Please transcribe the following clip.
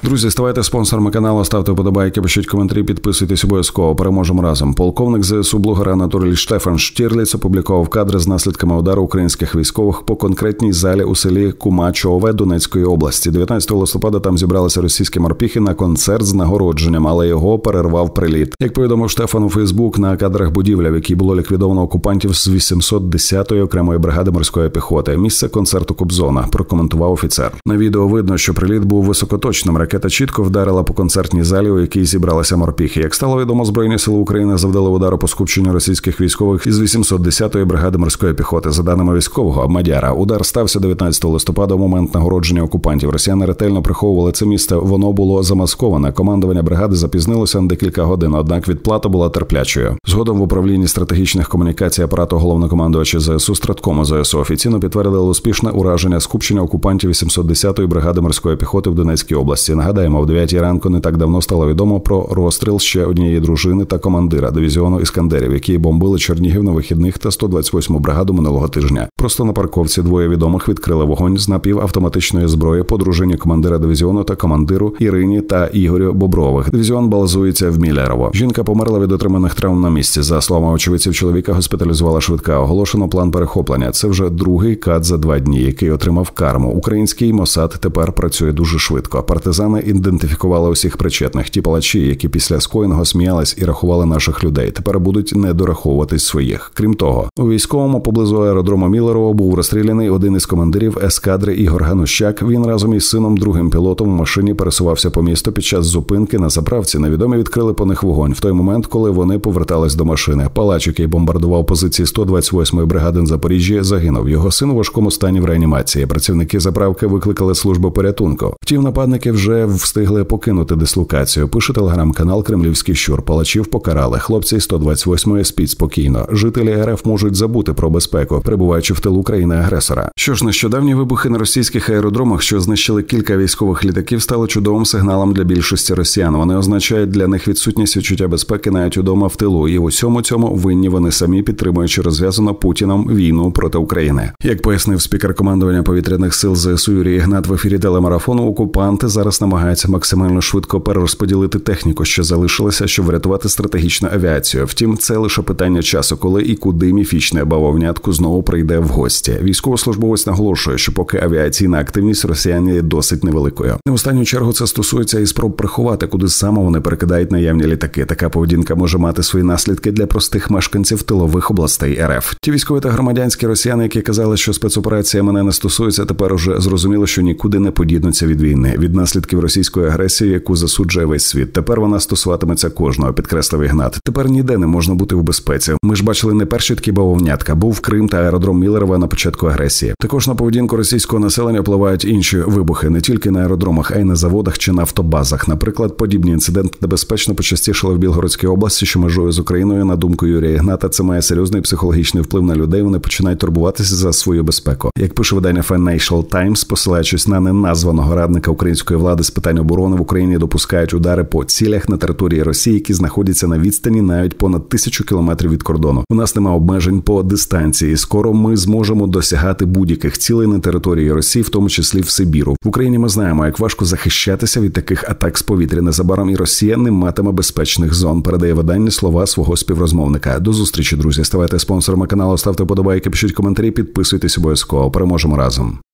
Друзі, ставайте спонсорами каналу, ставте вподобайки, пишіть коментарі, підписуйтесь обов'язково. Переможемо разом. Полковник ЗСУ блогер Анатолій Штефан Штірліц опублікував кадри з наслідками удару українських військових по конкретній залі у селі Кумачове Донецької області. 19 листопада там зібралися російські морпіхи на концерт з нагородженням, але його перервав приліт. Як повідомив Штефан у Фейсбук, на кадрах будівля, в якій було ліквідовано окупантів з 810-ї окремої бригади морської піхоти. Місце концерту Кобзона, прокоментував офіцер. На відео видно, що приліт був високоточним. Ракета чітко вдарила по концертній залі, у якій зібралися морпіхи. Як стало відомо, Збройні сили України завдали удару по скупченню російських військових із 810-ї бригади морської піхоти. За даними військового Мадяра, удар стався 19 листопада у момент нагородження окупантів. Росіяни ретельно приховували це місце. Воно було замасковане. Командування бригади запізнилося на декілька годин, однак відплата була терплячою. Згодом в управлінні стратегічних комунікацій апарату головнокомандувача ЗСУ Страткому ЗСУ офіційно підтвердили успішне ураження скупчення окупантів 810-ї бригади морської піхоти в Донецькій області. Нагадаємо, о 9 ранку не так давно стало відомо про розстріл ще однієї дружини та командира дивізіону Іскандерів, які бомбили Чернігів на вихідних та 128-му бригаду минулого тижня. Просто на парковці двоє відомих відкрили вогонь з напівавтоматичної зброї по дружині командира дивізіону та командиру Ірині та Ігорю Бобрових. Дивізіон базується в Міллерово. Жінка померла від отриманих травм на місці. За словами очевидців, чоловіка госпіталізувала швидка. Оголошено план перехоплення. Це вже другий кат за 2 дні, який отримав карму. Український Мосад тепер працює дуже швидко. Партизани ідентифікували усіх причетних. Ті палачі, які після скоєного сміялись і рахували наших людей, тепер будуть не дораховуватись своїх. Крім того, у військовому поблизу аеродрому Міллерово був розстріляний один із командирів ескадри Ігор Ганущак. Він разом із сином, другим пілотом у машині пересувався по місту. Під час зупинки на заправці невідомі відкрили по них вогонь в той момент, коли вони повертались до машини. Палач, який бомбардував позиції 128-ї бригади на Запоріжжі, загинув. Його син у важкому стані в реанімації. Працівники заправки викликали службу порятунку. Втім, нападники вже встигли покинути дислокацію. Пише телеграм-канал «Кремлівський щур». Палачів покарали. Хлопці 128-ї спіть спокійно. Жителі РФ можуть забути про безпеку, перебуваючи в тилу країни-агресора. Що ж, нещодавні вибухи на російських аеродромах, що знищили кілька військових літаків, стали чудовим сигналом для більшості росіян. Вони означають для них відсутність відчуття безпеки навіть удома в тилу. І в усьому цьому винні вони самі, підтримуючи розв'язану Путіном війну проти України. Як пояснив спікер командування повітряних сил ЗСУ Юрій Ігнат в ефірі телемарафону, окупанти зараз намагаються максимально швидко перерозподілити техніку, що залишилася, щоб врятувати стратегічну авіацію. Втім, це лише питання часу, коли і куди міфічне бавовнятко знову прийде в гості. Військовослужбовець наголошує, що поки авіаційна активність росіян є досить невеликою. Не в останню чергу це стосується і спроб приховати, куди саме вони перекидають наявні літаки. Така поведінка може мати свої наслідки для простих мешканців тилових областей РФ. Ті військові та громадянські росіяни, які казали, що спецоперація мене не стосується, тепер уже зрозуміло, що нікуди не подінуться від війни, від наслідків російської агресії, яку засуджує весь світ. Тепер вона стосуватиметься кожного, підкреслив Ігнат. Тепер ніде не можна бути в безпеці. Ми ж бачили не перші такі бавовнятка. Був Крим та аеродром Міллерова на початку агресії. Також на поведінку російського населення впливають інші вибухи, не тільки на аеродромах, а й на заводах чи на автобазах. Наприклад, подібні інциденти небезпечно почастішали в Білгородській області, що межує з Україною. На думку Юрія Ігната, це має серйозний психологічний вплив на людей. Вони починають турбуватися за свою безпеку. Як пише видання Financial Times, посилаючись на неназваного радника української влади з питань оборони, в Україні допускають удари по цілях на території Росії, які знаходяться на відстані навіть понад 1000 кілометрів від кордону. У нас немає обмежень по дистанції. Скоро ми зможемо досягати будь-яких цілей на території Росії, в тому числі в Сибіру. В Україні ми знаємо, як важко захищатися від таких атак з повітря. Незабаром і Росія не матиме безпечних зон, передає видання слова свого співрозмовника. До зустрічі, друзі. Ставайте спонсорами каналу, ставте вподобайки, пишіть коментарі, підписуйтесь обов'язково. Переможемо разом.